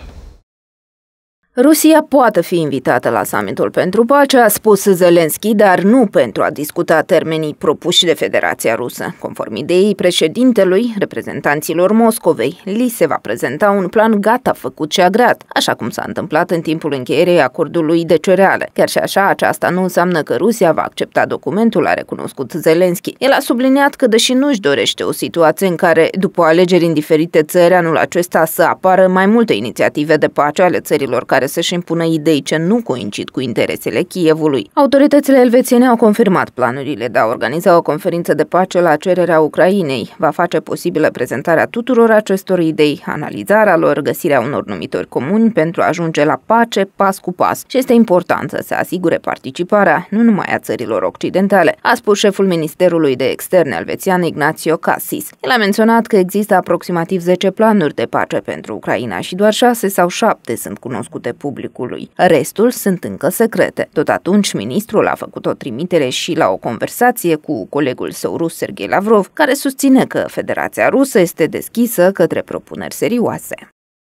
Rusia poate fi invitată la summitul pentru pace, a spus Zelensky, dar nu pentru a discuta termenii propuși de Federația Rusă. Conform ideii președintelui, reprezentanților Moscovei li se va prezenta un plan gata făcut și agreat, așa cum s-a întâmplat în timpul încheierii acordului de cereale. Chiar și așa, aceasta nu înseamnă că Rusia va accepta documentul, a recunoscut Zelensky. El a subliniat că, deși nu-și dorește o situație în care, după alegeri în diferite țări, anul acesta să apară mai multe inițiative de pace ale țărilor care să-și impună idei ce nu coincid cu interesele Kievului. Autoritățile elvețiene au confirmat planurile de a organiza o conferință de pace la cererea Ucrainei. Va face posibilă prezentarea tuturor acestor idei, analizarea lor, găsirea unor numitori comuni pentru a ajunge la pace pas cu pas. Și este important să se asigure participarea nu numai a țărilor occidentale, a spus șeful Ministerului de Externe elvețian Ignacio Cassis. El a menționat că există aproximativ zece planuri de pace pentru Ucraina și doar șase sau șapte sunt cunoscute publicului. Restul sunt încă secrete. Tot atunci, ministrul a făcut o trimitere și la o conversație cu colegul său rus Sergei Lavrov, care susține că Federația Rusă este deschisă către propuneri serioase.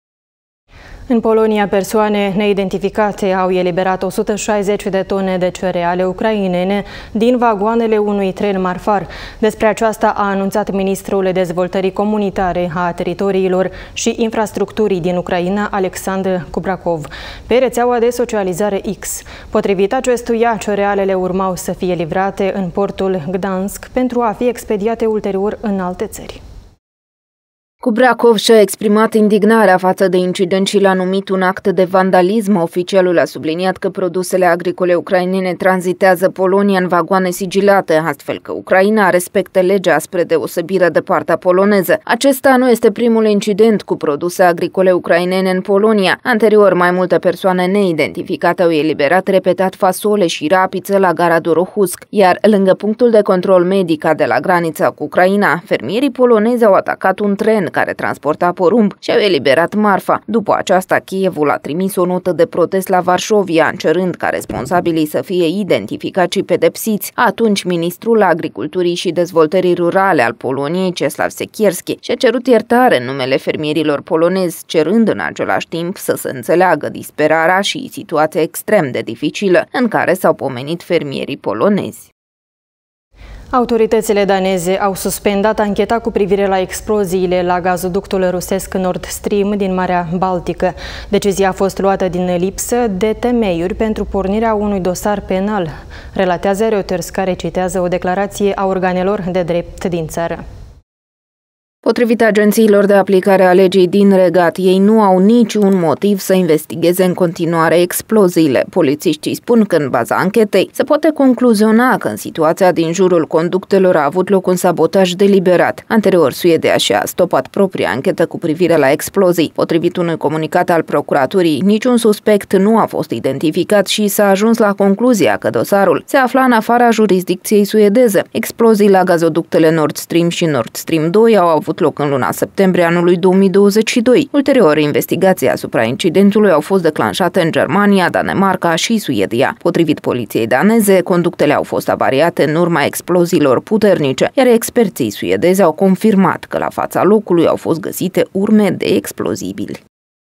În Polonia, persoane neidentificate au eliberat o sută șaizeci de tone de cereale ucrainene din vagoanele unui tren marfar. Despre aceasta a anunțat ministrul dezvoltării comunitare a teritoriilor și infrastructurii din Ucraina, Alexandru Kubrakov, pe rețeaua de socializare X. Potrivit acestuia, cerealele urmau să fie livrate în portul Gdansk pentru a fi expediate ulterior în alte țări. Kubrakov și-a exprimat indignarea față de incident și l-a numit un act de vandalism. Oficialul a subliniat că produsele agricole ucrainene tranzitează Polonia în vagoane sigilate, astfel că Ucraina respectă legea spre deosebire de partea poloneză. Acesta nu este primul incident cu produse agricole ucrainene în Polonia. Anterior, mai multe persoane neidentificate au eliberat repetat fasole și rapiță la gara Dorohusk, iar lângă punctul de control medic de la granița cu Ucraina, fermierii polonezi au atacat un tren care transporta porumb și au eliberat marfa. După aceasta, Kievul a trimis o notă de protest la Varșovia, cerând ca responsabilii să fie identificați și pedepsiți. Atunci, ministrul Agriculturii și Dezvoltării Rurale al Poloniei, Czesław Siekierski, și-a cerut iertare în numele fermierilor polonezi, cerând în același timp să se înțeleagă disperarea și situația extrem de dificilă în care s-au pomenit fermierii polonezi. Autoritățile daneze au suspendat ancheta cu privire la exploziile la gazoductul rusesc Nord Stream din Marea Baltică. Decizia a fost luată din lipsă de temeiuri pentru pornirea unui dosar penal, relatează Reuters, care citează o declarație a organelor de drept din țară. Potrivit agențiilor de aplicare a legii din Regat, ei nu au niciun motiv să investigheze în continuare exploziile. Polițiștii spun că în baza anchetei se poate concluziona că în situația din jurul conductelor a avut loc un sabotaj deliberat. Anterior, Suedia și-a stopat propria anchetă cu privire la explozii. Potrivit unui comunicat al procuraturii, niciun suspect nu a fost identificat și s-a ajuns la concluzia că dosarul se afla în afara jurisdicției suedeze. Explozii la gazoductele Nord Stream și Nord Stream doi au avut loc în luna septembrie anului două mii douăzeci și doi. Ulterior, investigații asupra incidentului au fost declanșate în Germania, Danemarca și Suedia. Potrivit poliției daneze, conductele au fost avariate în urma exploziilor puternice, iar experții suedezi au confirmat că la fața locului au fost găsite urme de explozibili.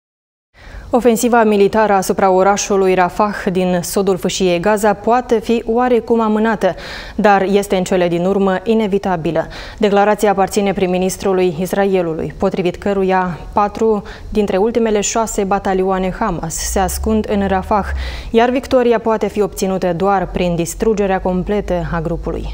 Ofensiva militară asupra orașului Rafah din sudul fâșiei Gaza poate fi oarecum amânată, dar este în cele din urmă inevitabilă. Declarația aparține prim-ministrului Israelului, potrivit căruia patru dintre ultimele șase batalioane Hamas se ascund în Rafah, iar victoria poate fi obținută doar prin distrugerea completă a grupului.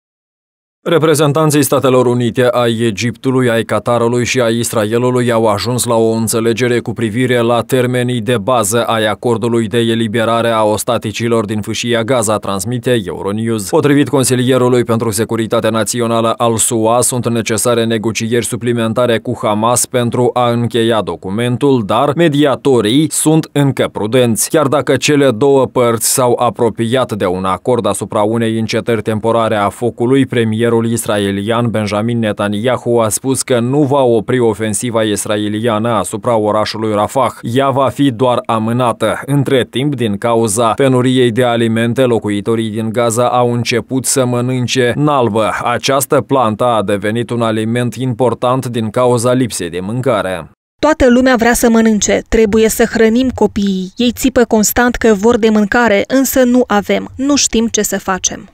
Reprezentanții Statelor Unite, ai Egiptului, ai Qatarului și ai Israelului au ajuns la o înțelegere cu privire la termenii de bază ai acordului de eliberare a ostaticilor din fâșia Gaza, transmite Euronews. Potrivit consilierului pentru securitatea națională al S U A, sunt necesare negocieri suplimentare cu Hamas pentru a încheia documentul, dar mediatorii sunt încă prudenți. Chiar dacă cele două părți s-au apropiat de un acord asupra unei încetări temporare a focului, premierul israelian Benjamin Netanyahu a spus că nu va opri ofensiva israeliană asupra orașului Rafah. Ea va fi doar amânată. Între timp, din cauza penuriei de alimente, locuitorii din Gaza au început să mănânce nalbă. Această plantă a devenit un aliment important din cauza lipsei de mâncare. Toată lumea vrea să mănânce, trebuie să hrănim copiii. Ei țipă constant că vor de mâncare, însă nu avem, nu știm ce să facem.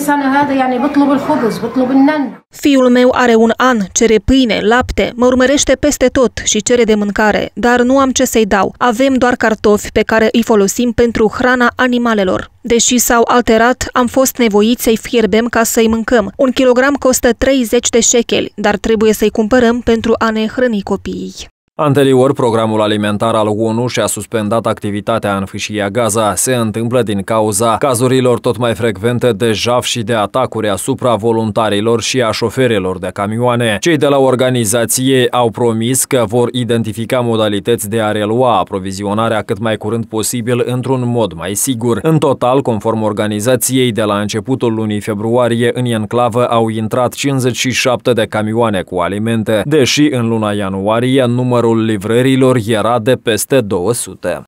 Fiul meu are un an, cere pâine, lapte, mă urmărește peste tot și cere de mâncare, dar nu am ce să-i dau. Avem doar cartofi pe care îi folosim pentru hrana animalelor. Deși s-au alterat, am fost nevoiți să-i fierbem ca să-i mâncăm. Un kilogram costă treizeci de șecheli, dar trebuie să-i cumpărăm pentru a ne hrăni copiii. Anterior, programul alimentar al O N U și-a suspendat activitatea în fâșia Gaza. Se întâmplă din cauza cazurilor tot mai frecvente de jaf și de atacuri asupra voluntarilor și a șoferilor de camioane. Cei de la organizație au promis că vor identifica modalități de a relua aprovizionarea cât mai curând posibil într-un mod mai sigur. În total, conform organizației, de la începutul lunii februarie, în enclavă au intrat cincizeci și șapte de camioane cu alimente, deși în luna ianuarie numărul livrărilor era de peste două sute.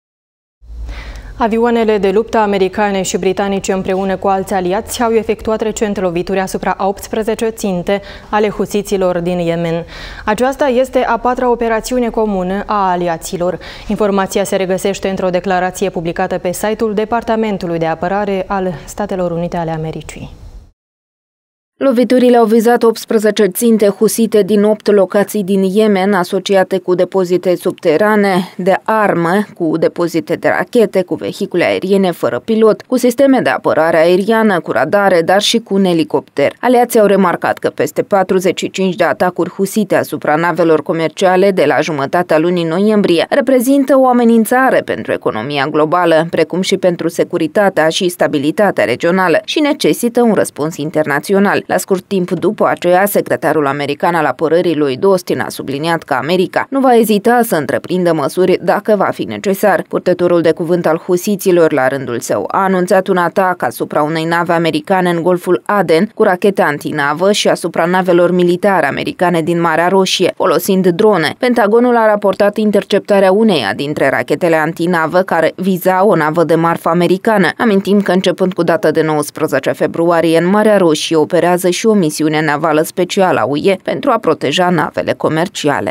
Avioanele de luptă americane și britanice împreună cu alți aliați au efectuat recent lovituri asupra a optsprezece ținte ale husiților din Yemen. Aceasta este a patra operațiune comună a aliaților. Informația se regăsește într-o declarație publicată pe site-ul Departamentului de Apărare al Statelor Unite ale Americii. Loviturile au vizat optsprezece ținte husite din opt locații din Yemen, asociate cu depozite subterane de armă, cu depozite de rachete, cu vehicule aeriene fără pilot, cu sisteme de apărare aeriană, cu radare, dar și cu un elicopter. Aliații au remarcat că peste patruzeci și cinci de atacuri husite asupra navelor comerciale de la jumătatea lunii noiembrie reprezintă o amenințare pentru economia globală, precum și pentru securitatea și stabilitatea regională și necesită un răspuns internațional. La scurt timp după aceea, secretarul american al apărării lui Austin a subliniat că America nu va ezita să întreprindă măsuri dacă va fi necesar. Purtătorul de cuvânt al husiților, la rândul său, a anunțat un atac asupra unei nave americane în Golful Aden cu rachete antinavă și asupra navelor militare americane din Marea Roșie, folosind drone. Pentagonul a raportat interceptarea uneia dintre rachetele antinavă care viza o navă de marfă americană. Amintim că începând cu data de nouăsprezece februarie în Marea Roșie operează și o misiune navală specială a U E pentru a proteja navele comerciale.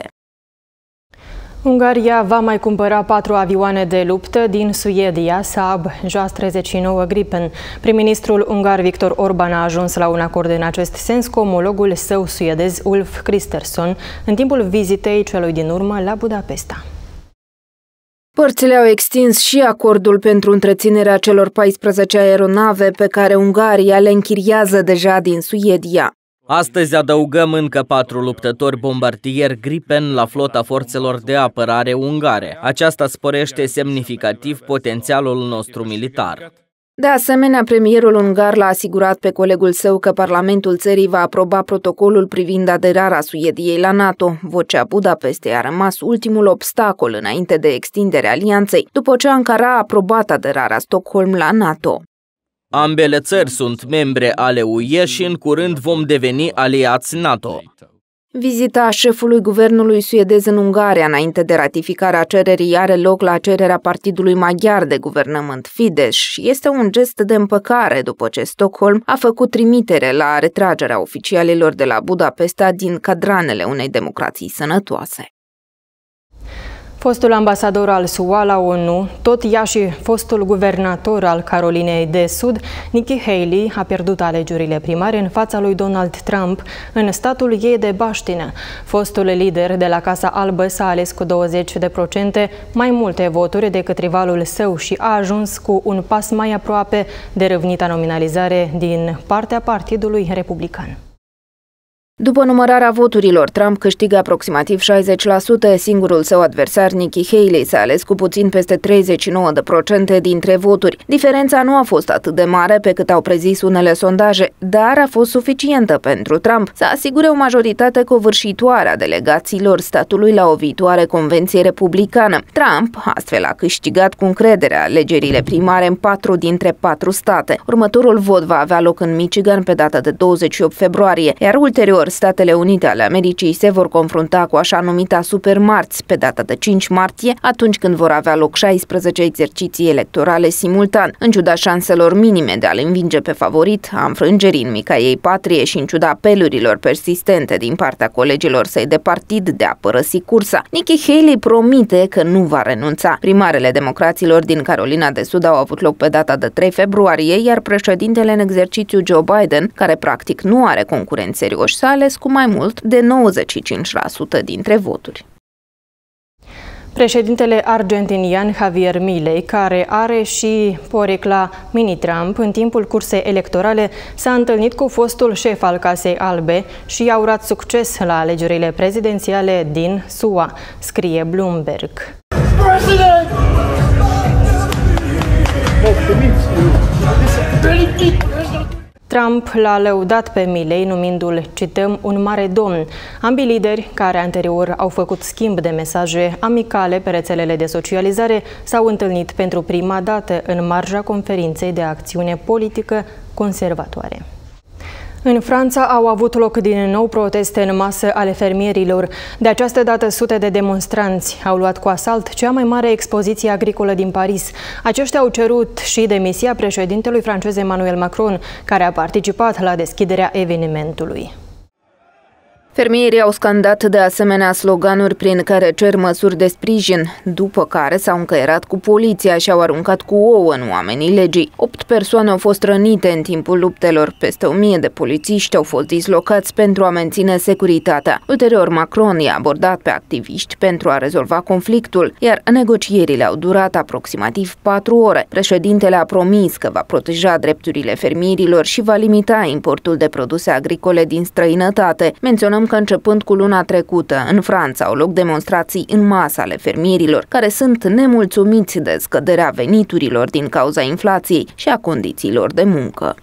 Ungaria va mai cumpăra patru avioane de luptă din Suedia, Saab J A S treizeci și nouă Gripen. Prim-ministrul ungar Viktor Orban a ajuns la un acord în acest sens cu omologul său suedez Ulf Kristersson în timpul vizitei celui din urmă la Budapesta. Părțile au extins și acordul pentru întreținerea celor paisprezece aeronave pe care Ungaria le închiriază deja din Suedia. Astăzi adăugăm încă patru luptători bombardieri Gripen la flota forțelor de apărare ungare. Aceasta sporește semnificativ potențialul nostru militar. De asemenea, premierul ungar l-a asigurat pe colegul său că Parlamentul țării va aproba protocolul privind aderarea Suediei la NATO. Vocea Budapestei a rămas ultimul obstacol înainte de extinderea alianței, după ce Ankara a aprobat aderarea Stockholm la NATO. Ambele țări sunt membre ale U E și în curând vom deveni aliați NATO. Vizita șefului guvernului suedez în Ungaria înainte de ratificarea cererii are loc la cererea partidului maghiar de guvernământ Fidesz și este un gest de împăcare după ce Stockholm a făcut trimitere la retragerea oficialilor de la Budapesta din cadranele unei democrații sănătoase. Fostul ambasador al S U A la O N U, tot ea și fostul guvernator al Carolinei de Sud, Nikki Haley, a pierdut alegerile primare în fața lui Donald Trump în statul ei de baștină. Fostul lider de la Casa Albă s-a ales cu douăzeci la sută mai multe voturi decât rivalul său și a ajuns cu un pas mai aproape de râvnita nominalizare din partea Partidului Republican. După numărarea voturilor, Trump câștigă aproximativ șaizeci la sută, singurul său adversar, Nikki Haley, s-a ales cu puțin peste treizeci și nouă la sută dintre voturi. Diferența nu a fost atât de mare pe cât au prezis unele sondaje, dar a fost suficientă pentru Trump să asigure o majoritate covârșitoare a delegațiilor statului la o viitoare convenție republicană. Trump astfel a câștigat cu încredere alegerile primare în patru dintre patru state. Următorul vot va avea loc în Michigan pe data de douăzeci și opt februarie, iar ulterior Statele Unite ale Americii se vor confrunta cu așa numita supermarți pe data de cinci martie, atunci când vor avea loc șaisprezece exerciții electorale simultan. În ciuda șanselor minime de a-l învinge pe favorit, a înfrângerii în mica ei patrie și în ciuda apelurilor persistente din partea colegilor săi de partid de a părăsi cursa, Nikki Haley promite că nu va renunța. Primarele democraților din Carolina de Sud au avut loc pe data de trei februarie, iar președintele în exercițiu Joe Biden, care practic nu are concurenți serioși, s-a ales cu mai mult de nouăzeci și cinci la sută dintre voturi. Președintele argentinian Javier Milei, care are și porecla mini-Trump în timpul cursei electorale, s-a întâlnit cu fostul șef al Casei Albe și i-a urat succes la alegerile prezidențiale din S U A, scrie Bloomberg. President! Trump l-a lăudat pe Milei, numindu-l, cităm, un mare domn. Ambii lideri, care anterior au făcut schimb de mesaje amicale pe rețelele de socializare, s-au întâlnit pentru prima dată în marja conferinței de acțiune politică conservatoare. În Franța au avut loc din nou proteste în masă ale fermierilor. De această dată, sute de demonstranți au luat cu asalt cea mai mare expoziție agricolă din Paris. Aceștia au cerut și demisia președintelui francez Emmanuel Macron, care a participat la deschiderea evenimentului. Fermierii au scandat de asemenea sloganuri prin care cer măsuri de sprijin, după care s-au încăierat cu poliția și au aruncat cu ouă în oamenii legii. Opt persoane au fost rănite în timpul luptelor. Peste o mie de polițiști au fost dislocați pentru a menține securitatea. Ulterior, Macron i-a abordat pe activiști pentru a rezolva conflictul, iar negocierile au durat aproximativ patru ore. Președintele a promis că va proteja drepturile fermierilor și va limita importul de produse agricole din străinătate. Menționăm că începând cu luna trecută, în Franța au loc demonstrații în masă ale fermierilor, care sunt nemulțumiți de scăderea veniturilor din cauza inflației și a condițiilor de muncă.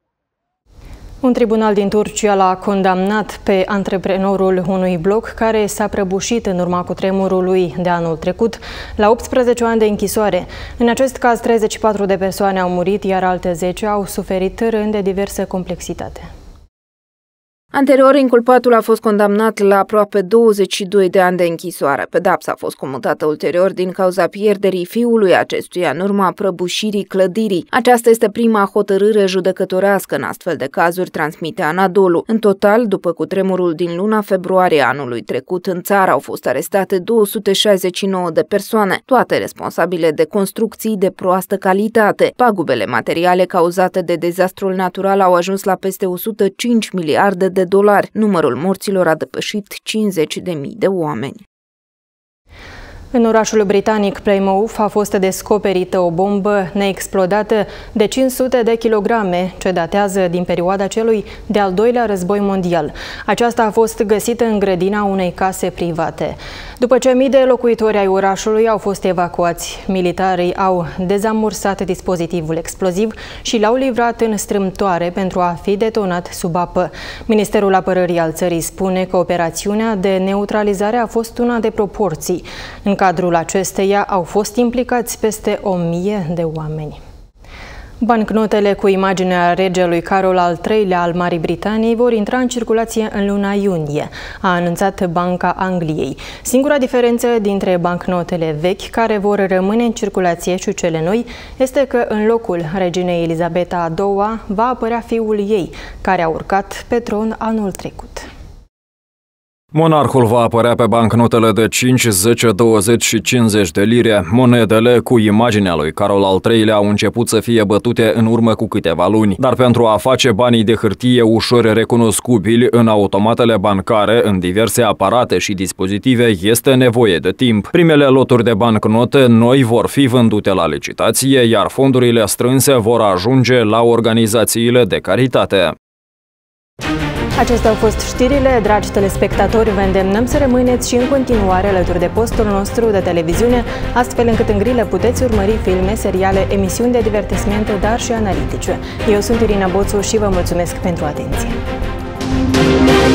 Un tribunal din Turcia l-a condamnat pe antreprenorul unui bloc care s-a prăbușit în urma cutremurului de anul trecut la optsprezece ani de închisoare. În acest caz, treizeci și patru de persoane au murit, iar alte zece au suferit răni de diversă complexitate. Anterior, inculpatul a fost condamnat la aproape douăzeci și doi de ani de închisoare. Pedapsa a fost comutată ulterior din cauza pierderii fiului acestuia în urma prăbușirii clădirii. Aceasta este prima hotărâre judecătorească în astfel de cazuri, transmite Anadolu. În total, după cutremurul din luna februarie anului trecut, în țară au fost arestate două sute șaizeci și nouă de persoane, toate responsabile de construcții de proastă calitate. Pagubele materiale cauzate de dezastrul natural au ajuns la peste o sută cinci miliarde de dolari. Numărul morților a depășit cincizeci de mii de oameni. În orașul britanic Plymouth a fost descoperită o bombă neexplodată de cinci sute de kilograme, ce datează din perioada celui de-al doilea război mondial. Aceasta a fost găsită în grădina unei case private. După ce mii de locuitori ai orașului au fost evacuați, militarii au dezamorsat dispozitivul exploziv și l-au livrat în strâmtoare pentru a fi detonat sub apă. Ministerul Apărării al țării spune că operațiunea de neutralizare a fost una de proporții. În cadrul acesteia au fost implicați peste o mie de oameni. Bancnotele cu imaginea regelui Carol al treilea al Marii Britanii vor intra în circulație în luna iunie, a anunțat Banca Angliei. Singura diferență dintre bancnotele vechi, care vor rămâne în circulație, și cele noi, este că în locul reginei Elisabeta a doua va apărea fiul ei, care a urcat pe tron anul trecut. Monarhul va apărea pe bancnotele de cinci, zece, douăzeci și cincizeci de lire. Monedele cu imaginea lui Carol al treilea au început să fie bătute în urmă cu câteva luni, dar pentru a face banii de hârtie ușor recunoscubili în automatele bancare, în diverse aparate și dispozitive, este nevoie de timp. Primele loturi de bancnote noi vor fi vândute la licitație, iar fondurile strânse vor ajunge la organizațiile de caritate. Acestea au fost știrile, dragi telespectatori, vă îndemnăm să rămâneți și în continuare alături de postul nostru de televiziune, astfel încât în grilă puteți urmări filme, seriale, emisiuni de divertismente, dar și analitice. Eu sunt Irina Boțu și vă mulțumesc pentru atenție.